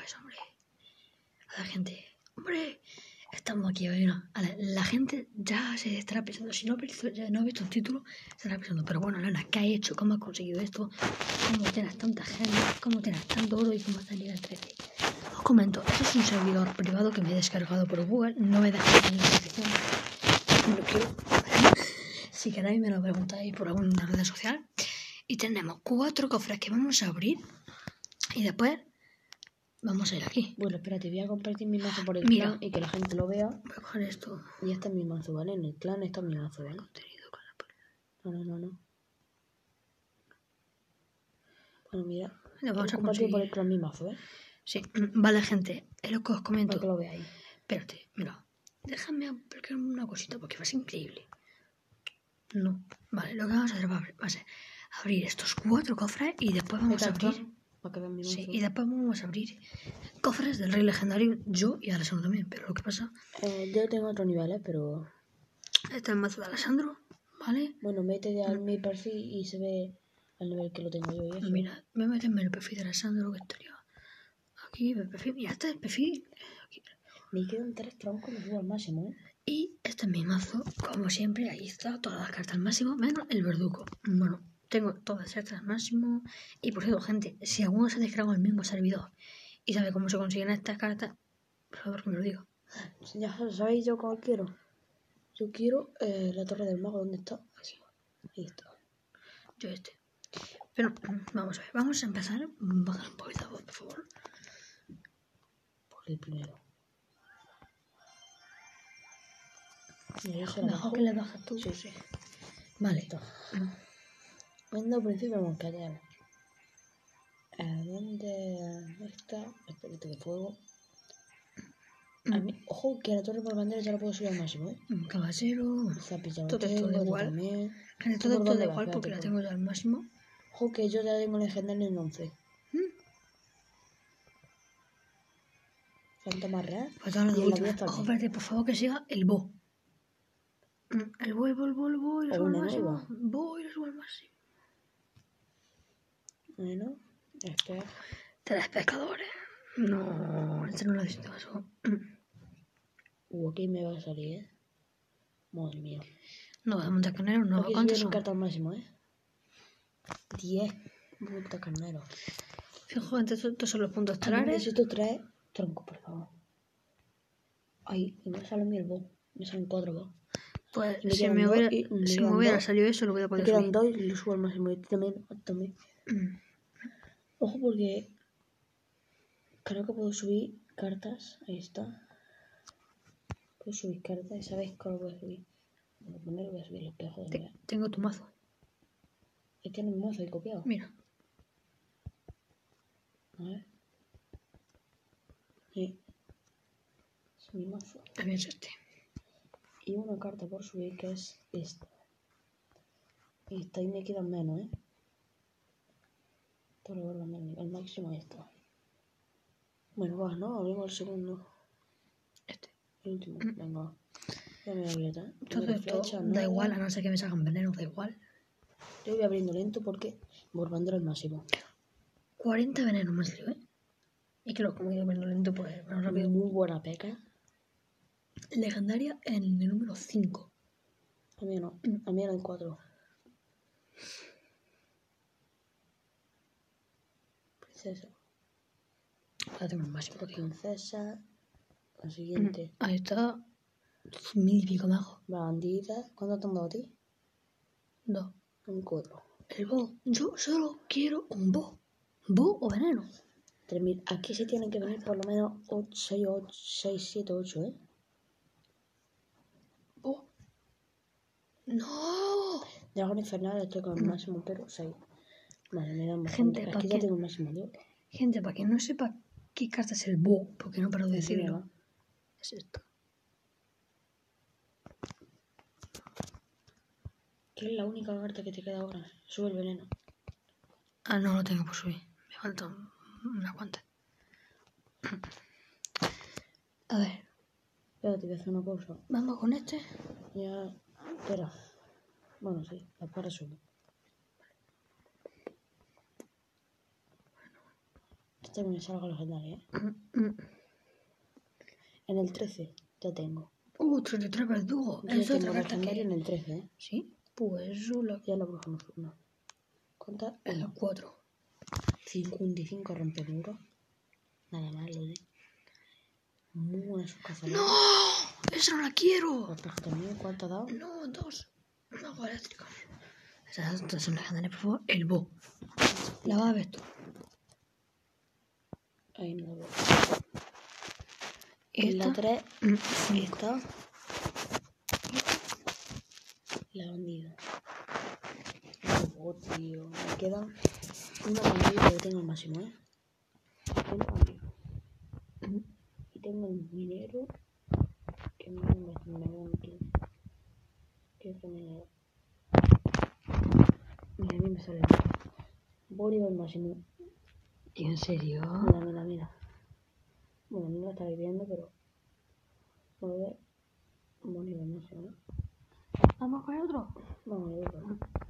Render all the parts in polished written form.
cofres, hombre. A la gente, hombre, estamos aquí, bueno, la gente ya se estará pensando, si no ha visto el título, se estará pensando, pero bueno, Lana, ¿qué has hecho? ¿Cómo has conseguido esto? ¿Cómo tienes tanta gente? ¿Cómo tienes tanto oro y cómo estás en nivel 13? Os comento, esto es un servidor privado que me he descargado por Google, no me deja en la descripción, no quiero. Si queréis me lo preguntáis por alguna red social. Y tenemos 4 cofres que vamos a abrir y después vamos a ir aquí. Bueno, espérate, voy a compartir mi mazo por el Mira. clan y que la gente lo vea. Voy a coger esto. Y este es mi mazo, ¿vale? En el clan está mi mazo, ¿vale? Contenido con la No. Bueno, mira. Lo vamos a compartir conseguir. por el clan mi mazo, ¿eh? Sí, vale, gente. Es lo que os comento. Para que lo veáis. Espérate, mira. Déjame explicar una cosita porque va a ser increíble. No. Vale, lo que vamos a hacer va a ser abrir estos 4 cofres y después vamos a abrir. Para que vean mi mazo. Sí, y después vamos a abrir cofres del rey legendario, yo y Alessandro también. Pero lo que pasa. Yo tengo otro nivel, pero. Este es el mazo de Alessandro, ¿vale? Bueno, mete a mi perfil y se ve al nivel que lo tengo yo y eso. Mira, voy a meterme en el perfil de Alessandro que estaría aquí. El perfil, mira, este es el perfil. Aquí. Me quedan 3 troncos, me subo al máximo, ¿eh? Y este es mi mazo, como siempre, ahí está, todas las cartas al máximo, menos el verdugo. Bueno, tengo todas las cartas al máximo. Y por cierto, gente, si alguno se ha descargado el mismo servidor y sabe cómo se consiguen estas cartas, por favor que me lo diga. Ya sabéis yo cuál quiero. Yo quiero la torre del mago, ¿dónde está? Ahí está. Yo este. Pero vamos a ver, vamos a empezar. Bajar un poquito la voz, por favor. Por el primero. Mejor que le bajas tú. Sí. Vale. Cuando al principio vamos a callar. ¿Dónde está? Espérate de fuego. A mí, ojo, que la torre por bandera ya la puedo subir al máximo, ¿eh? Caballero. Todo esto da igual. Gente, todo esto da igual porque la tengo ya al máximo. Ojo, que yo ya tengo legendario en 11. Fantasma real. Pues ahora de última. Ojo, espérate, por favor, que siga el bo. El bo, y lo subo al máximo. Y lo subo al máximo. Bueno, este. 3 pescadores. No, este no lo necesito eso. Aquí me va a salir, ¿eh? Madre mía. No, de montar carnero, no. Aquí ¿Cuántos subí son? carta al máximo, ¿eh? 10 monta carnero. Fijo, estos son los puntos estelares. Necesito 3 troncos, por favor. Ay, y me sale a mí el bo. Me salen 4 bo. Pues si me hubiera salido eso, lo hubiera podido subir. Me quedan 2 y lo subo al máximo. Y también. Ojo, porque creo que puedo subir cartas. Ahí está. Puedo subir cartas y sabéis cuál voy a subir. Bueno, primero voy a subir el espejo de nivel. Tengo tu mazo. Este no es mi mazo, he copiado. Mira. A ver. Sí. Es mi mazo. También es este. Y una carta por subir que es esta. Y esta ahí me quedan menos, ¿eh? El máximo está. Bueno, va, ¿no? Abrimos el segundo. Este. El último. Venga. Ya me voy a abrir, ¿eh? Todo esto da igual, a no ser que me salgan venenos, da igual. Yo voy abriendo lento porque Borbandero el máximo. 40 venenos más, ¿eh? Y claro, como he ido abriendo lento, pues más rápido. Muy buena peca. Legendaria en el número 5. A mí no. A mí era el 4. Princesa. Ahora tengo el máximo aquí. Princesa. La siguiente. Ahí está. 1000 y pico majo. Bandida. ¿Cuánto te han dado a ti? 2. Un 4. El bo. Yo solo quiero un bo. Bo o veneno. 3000. Aquí sí tienen que venir por lo menos 6, 7, 8, ¿eh? Bo. ¡No! Dragón infernal estoy con el máximo, pero 6. Vale, me dan Gente, aquí ya tengo el máximo, ¿no? Gente, para quien no sepa qué carta es el bo, porque no paro de decirlo, ¿no? Es esto. ¿Qué es la única carta que te queda ahora? Sube el veneno. Ah, no lo tengo por subir. Me faltan unas cuantas. A ver. Espérate, voy a hacer una pausa. Vamos con este. Ya. Espera. Bueno, sí, la para sube. Esta me salga legendaria, ¿eh? Mm, mm. En el 13 ya tengo. 33 verdugo. Yo Es otra tengo carta legendario que... en el 13, ¿eh? ¿Sí? Pues eso la... Ya la brujamos una. ¿Cuántas? El Una. 4. 55 rompemuros. Nada más, lo de. Muy buenas sus cazadores. ¡No! ¡Esa no la quiero! Pues también, ¿cuánto ha dado? No, 2. Magos eléctricos. Esas dos son legendarias, por favor. El Bo. La vas a ver tú. Ahí no lo veo. ¿Y En la esta? 3 5. está la bandida. Oh, tío. Me queda una bandida que tengo al máximo, ¿eh? Una bandida. Y tengo el minero que me da un 15. ¿Qué es el minero? Mira, a mí me sale. Bolívar al máximo. ¿Y en serio? Mira. Bueno, no lo estáis viendo, pero. Voy a ver. Bolívar al máximo, ¿no? ¿Vamos con el otro? Vamos a ver.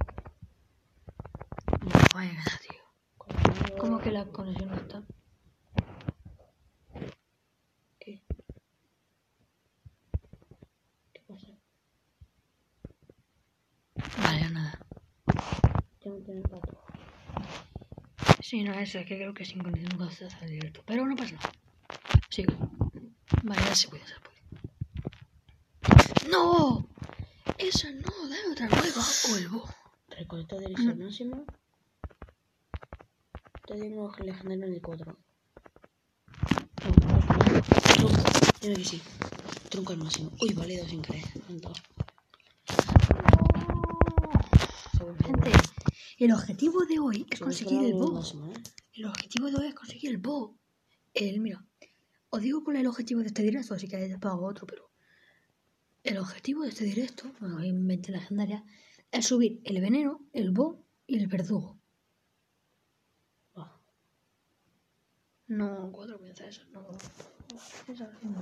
No, vaya gana, tío. ¿Cómo que la conexión no está? ¿Qué? ¿Qué pasa? Vale, nada. Ya me tiene el pato. Sí, no, eso es que creo que sin conexión no se hace directo. Pero no pasa nada. Sigo. Vale, ya se puede. ¡No! Esa no, dame otra nueva. O el Bo. Recolecta de al máximo. Te tengo legendario en el 4. Dime que sí. Tronco al máximo. Uy, válido sin creer. Gente, el objetivo de hoy es conseguir el Bo. Máximo, ¿eh? El objetivo de hoy es conseguir el Bo. Mira, os digo cuál es el objetivo de este directo, así que después pago otro, pero el objetivo de este directo, bueno, hay 20 legendarias, es subir el veneno, el Bo y el verdugo. No, 4 princesas, no. Esa no.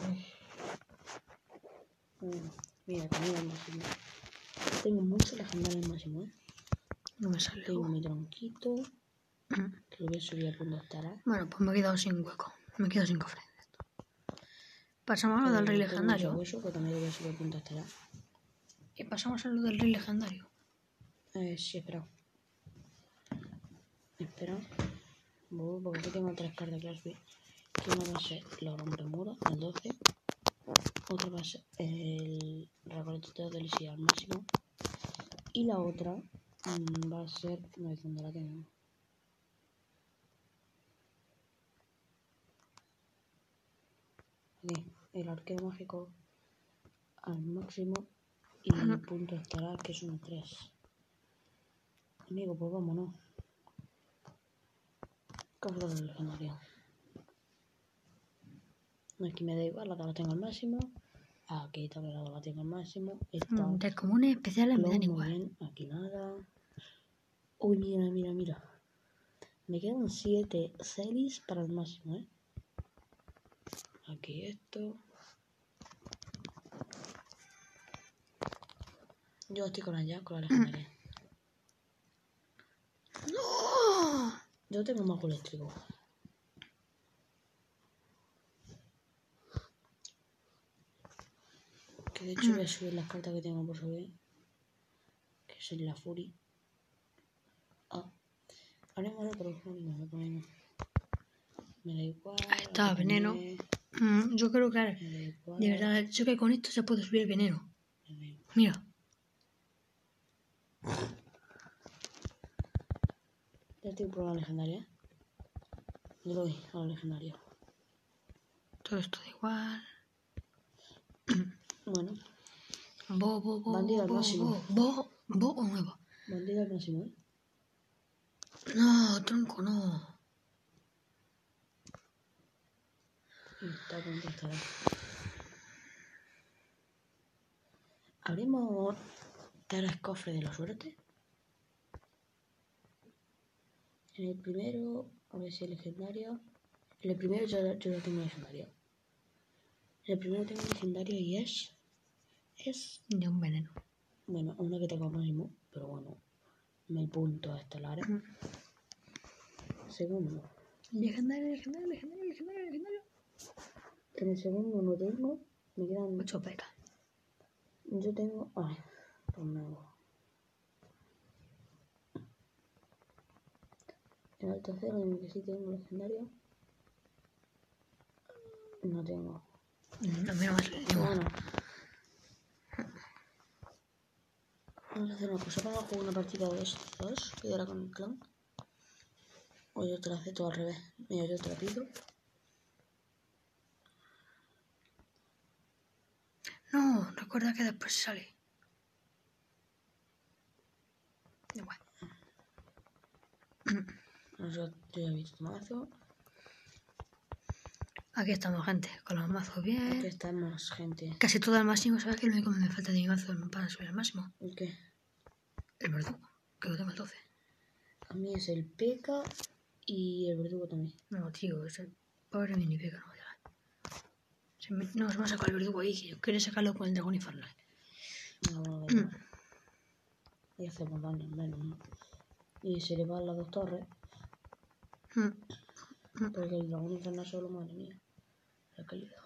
Mira, también al máximo. Tengo mucho legendario al máximo, ¿eh? No me sale. Tengo mi tronquito. Que lo voy a subir a punto estará. Bueno, pues me he quedado sin hueco. Me he quedado sin cofre. Pasamos a lo del rey legendario. Hueso, que también lo voy a subir a punto estará. Y pasamos a lo del rey legendario. Sí, espera. Porque aquí tengo 3 cartas que las vi. Que una va a ser la rompemuros, el 12. Otra va a ser el recolector de Lisía al máximo. Y la otra va a ser. No es donde la tengo. Aquí, el arquero mágico al máximo. Y punto estará, que es un 3. Amigo, pues vámonos. Carta del legendario. Aquí me da igual, la tengo al máximo. Aquí también la tengo al máximo. De comunes especiales me dan igual. Bien. Aquí nada. Uy, mira. Me quedan 7 celis para el máximo, ¿eh? Aquí esto. Yo estoy con allá, con la legendaria. ¡No! Yo tengo mago eléctrico. Que de hecho voy a subir las cartas que tengo por subir. Que es la Fury. Haremos ahora por Fury, no me ponemos. Me da igual. Ahí está, veneno. Yo creo que de verdad, yo que con esto se puede subir el veneno. Mira. Ya estoy por la legendaria. Le doy a la legendaria. Todo esto da igual. Bueno. Bo. Bandida al máximo. Bo o nuevo. Bandida al máximo, ¿eh? No, tronco, no. Está contestada. ¿Abrimos 3 cofres de la suerte? En el primero, a ver si es legendario. En el primero yo ya tengo legendario. En el primero tengo legendario y es de un veneno. Bueno, una que tengo máximo, pero bueno, me punto a estelares. Segundo, Legendario. En el segundo no tengo. Me quedan 8 pecas. Yo tengo... Ay, pues no. En el tercero, en el que sí tengo legendario. No tengo. A mí no me sale ninguno. Bueno. Vamos a hacer una cosa. Vamos a jugar una partida de estos. Que era con el clan. O yo te la hace todo al revés. Mira, yo te la pido. No, recuerda que después sale. Igual. Yo ya he visto mazo. Aquí estamos, gente, con los mazos bien. Aquí estamos, gente. Casi todo al máximo, ¿sabes qué? Lo único que me falta de mi mazo para subir al máximo? ¿El qué? El verdugo, que lo tengo al 12. A mí es el P.E.K.K.A. y el verdugo también. No, tío, es el pobre mini pega, no voy a no, se me ha sacado el verdugo ahí, que yo quería sacarlo con el dragón infernal. No, da igual. Y hacemos daño menos, ¿no? Y se le van las dos torres. Porque el dragón infernal solo, madre mía. La calidad.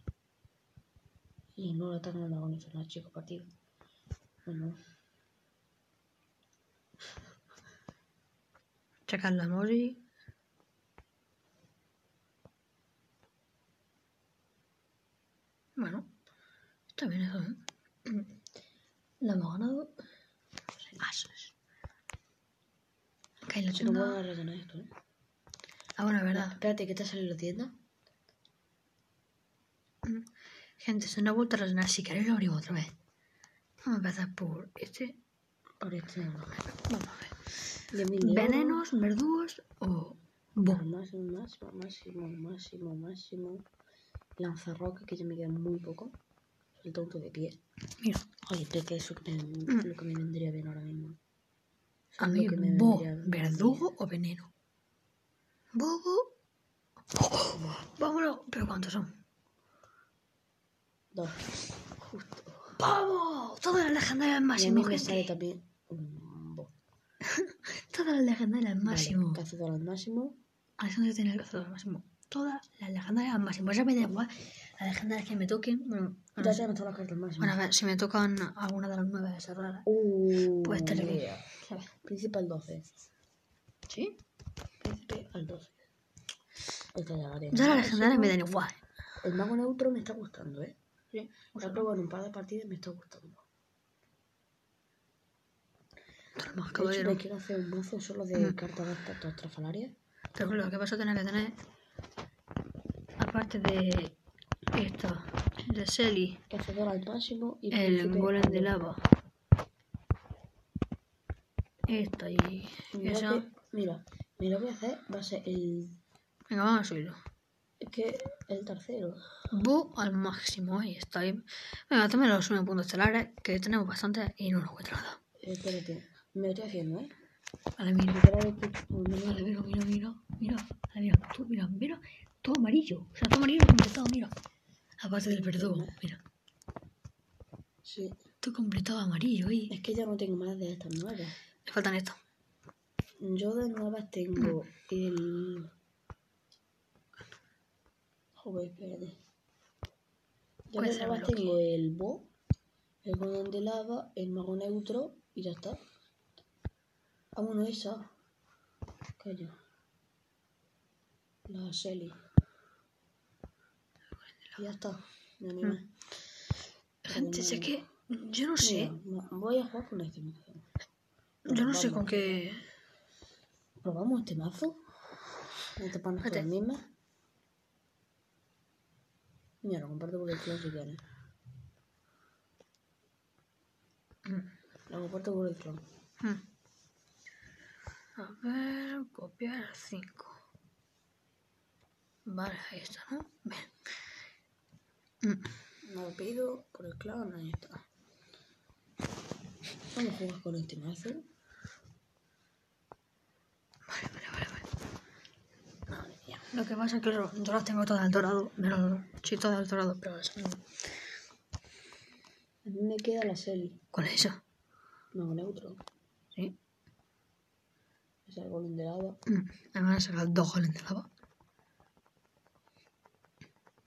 Y no le atacan al dragón infernal, chico, partido. Bueno. Sacar la Mori. Bueno, está bien eso, ¿eh? La hemos ganado. Ases. Acá hay la Se nos tienda. van a rellenar esto, ¿eh? Ah, bueno, es verdad. Espérate, ¿qué te ha salido la tienda? Gente, se nos ha vuelto a rellenar. Si queréis lo abrimos otra vez. Vamos a empezar por este. Por este no. Vamos a ver. 10.000 Venenos, verdugos o bo. Máximo. Lanzarroca, que ya me queda muy poco. El tonto de pie. Mira. Oye, creo que eso lo que me vendría bien ahora mismo. A mí, bo, verdugo o veneno. Bobo. Vámonos. ¿Pero cuántos son? 2. Justo. ¡Vamos! Todas las legendarias al máximo, Y a mí me gente. sale también un bo. Todas las legendarias al máximo. Vale, cazador al máximo. Alexander tiene el cazador al máximo. Todas las legendarias al máximo. Ya me da igual las legendarias que me toquen. Bueno, Ya se me está la carta al máximo. bueno, a ver, si me tocan alguna de las 9 de esas raras, pues estaré bien. ¿Sabes? Príncipe al 12. ¿Sí? Príncipe al 12. Esta ya la tengo. Ya las legendarias me dan igual. El mago neutro me está gustando, ¿eh? Sí. Lo he probado en un par de partidas y me está gustando. De hecho, me quiero hacer un mazo solo de cartas de estas estrafalarias. Pero lo que vas a tener que tener, aparte de esto, de Selly, Cazador al máximo y el golem de lava, esta y esa. Mira, me lo voy a hacer, va a ser el... Venga, vamos a subirlo. Es que el tercero. Bu al máximo, ahí está. Venga, también los 1 puntos estelares, que tenemos bastante y no nos cuesta nada. Espérate, me lo estoy haciendo, ¿eh? Vale, mira. Vale, Mira. Todo amarillo. O sea, todo amarillo completado, mira. Aparte del verdugo, mira. Sí. Todo completado amarillo ahí. Es que ya no tengo más de estas nuevas. Me faltan estos. Yo de nuevas tengo el... Joder, espérate. Yo de nuevas tengo el bo, el golem de lava, el mago neutro y ya está. Ah, bueno, esa. Calla. La Selly. Y ya está. No, ni más. Gente, sé que... Yo no sé. Mira, voy a jugar con este mazo. Yo no sé con qué... ¿Probamos este mazo? ¿Este pan es la misma? Mira, lo comparto por el clon si quieres. Lo comparto por el clon. A ver, copiar 5. Vale, ahí está, ¿no? Bien. Me lo pido por el clon, ahí está. Vamos a jugar con este mazo. Vale. Madre mía. Lo que pasa es que yo las tengo todas al dorado. Sí, todas al dorado, pero eso no. A mí me queda la Selly. ¿Cuál es esa? Mago neutro. Sí. Es el golem de lava. Me van a sacar 2 golems de lava.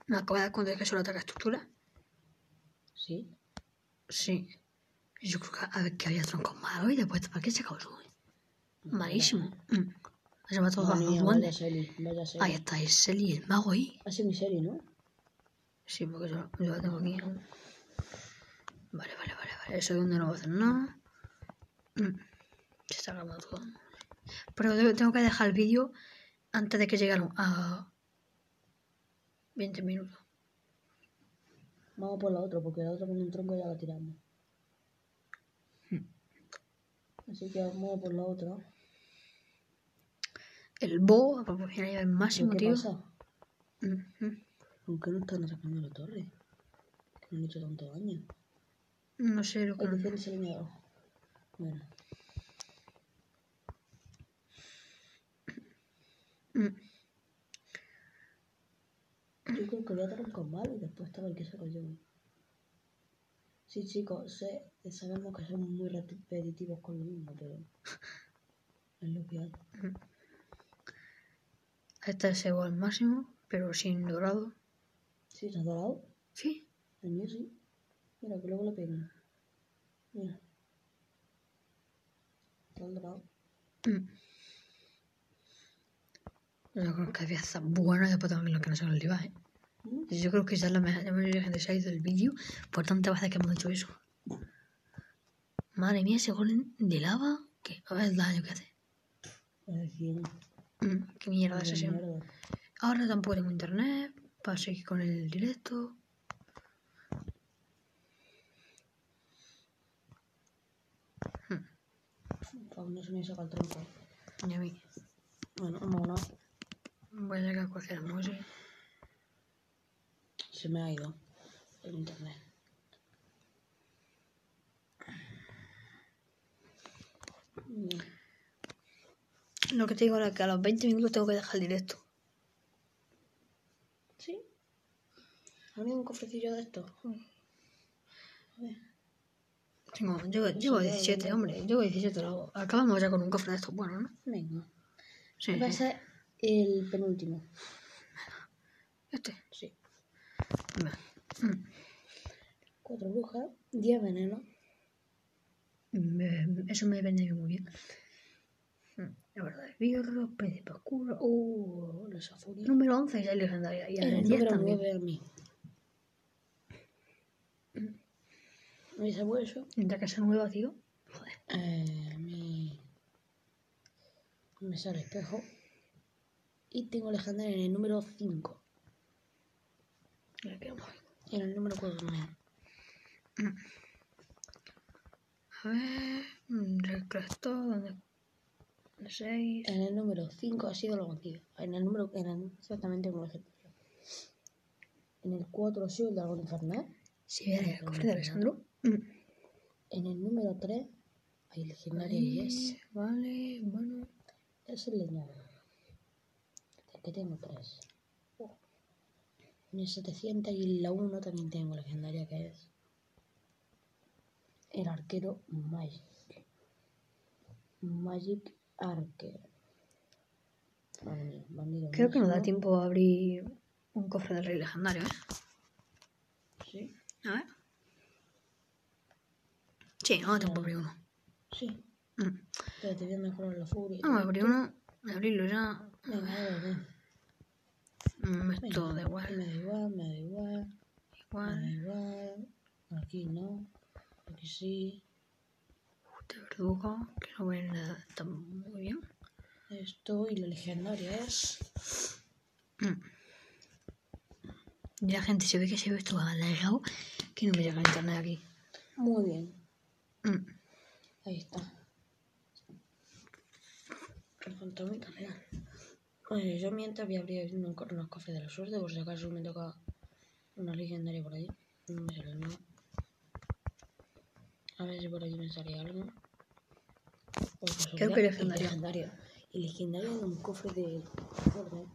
¿Me acabo de dar cuenta de que solo ataca estructura? ¿Sí? Sí. Yo creo que, a ver, que había troncos malos y después, ¿para qué se acabó eso? Malísimo. Se va todo Madre bajo mía, los vaya duendes. Selly, vaya Selly. Ahí está, el Selly, el mago ahí. Ha sido mi serie, ¿no? Sí, porque yo la tengo aquí. Vale. Eso de donde no va a hacer nada. Se está grabando todo. Pero tengo que dejar el vídeo antes de que llegaron a 20 minutos. Vamos por la otra, porque la otra con un tronco ya la tiramos. Así que vamos por la otra. El Bo, a proporcionar ya el máximo, ¿Qué tío. pasa? ¿Por qué no están atacando la torre? Que no han hecho tanto daño. No sé lo que... Hay que hacer ese leñador. Bueno. Yo creo que voy a dar un combate y después estaba el que saco yo. Sí, chicos, sabemos que somos muy repetitivos con lo mismo, pero es lo que hay. Este es igual al máximo, pero sin dorado. ¿Sí? ¿Se ha dorado? Sí. El mío sí. Mira, que luego le pegan. Mira. Está dorado. Yo creo que había estar bueno y después también lo que no se nos iba, ¿eh? Yo creo que ya la mayoría de gente se ha ido del vídeo por tantas veces que hemos hecho eso. Madre mía, ese golem de lava, que a ver el daño que hace. Qué mierda es ese. Ahora tampoco tengo internet para seguir con el directo. Aún no se me saca el tronco. Y a mí. Bueno, vámonos. Voy a sacar cualquier emoji. Se me ha ido el internet. Lo que te digo ahora es que a los 20 minutos tengo que dejar el directo. ¿Sí? ¿Ha venido un cofrecillo de esto? A ver. Llevo 17, hombre. Llevo 17. Acabamos ya con un cofre de estos buenos, ¿no? Venga. Sí. Va a ser el penúltimo. Este. Sí. Vale. 4 brujas, 10 venenos. Eso me vende muy bien. La verdad, Birro, Príncipe Oscuro. Los afurios. Número 11 ya es legendaria. Y El 10 número también. 9 a mí. Ese hueso. Ya que esa nueva, tío. Joder. A mí me sale espejo. Y tengo legendaria en el número 5. En el número 4 también. A ver. Recresto, ¿dónde? 6. En el número 5 ha sido lo vencido. Exactamente como legendario. En el 4 ha sido el dragón infernal. Si viene el cofre de Alessandro. En el número 3 hay legendaria y es. Vale, bueno. Es el leñador. Es que tengo 3. En el 700 y en la 1 también tengo legendaria que es el arquero Magic Archer. Creo que nos da tiempo a abrir un cofre del rey legendario, ¿eh? Sí. A ver. Sí, no da tiempo a abrir uno. Sí. Pero te voy a mejorar la furia. Vamos a abrir uno. A abrirlo ya. Venga, a ver. Esto da igual. Me da igual. Aquí no. Aquí sí. Este verdugo, que no ve nada, está muy bien. Esto y la legendaria es. Y la gente se ve que se ve esto alargado, que no me llega el internet aquí. Muy bien. Ahí está. El fantasmita real. Oye, yo mientras voy a abrir unos cofres de la suerte, por si acaso me toca una legendaria por ahí. No me sale nada. A ver si por aquí me sale algo. Creo que legendario. Y legendario en un cofre de orden.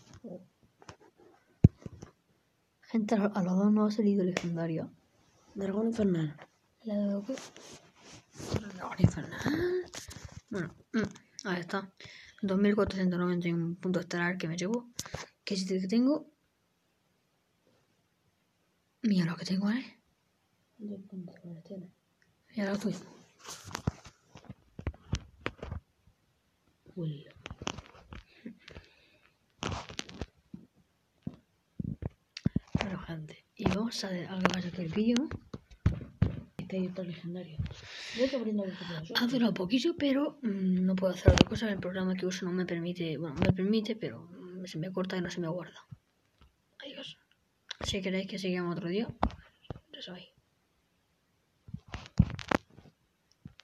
Gente, a los dos no ha salido legendario. Dragón infernal. ¿La de qué? Dragón infernal. Bueno, ahí está. 2491 puntos estelar que me llevo. Que si te tengo. Mira lo que tengo, ¿eh? ¿De cuántos colores tiene? Mira lo tuyo. Uy. Bueno, gente, y vamos a ver algo más aquí el vídeo. Este hay otro legendario. Voy abriendo el de Ha durado poquillo, pero no puedo hacer otra cosa. El programa que uso no me permite, bueno, me permite, pero se me corta y no se me guarda. Adiós. Si queréis que sigamos otro día, ya sabéis.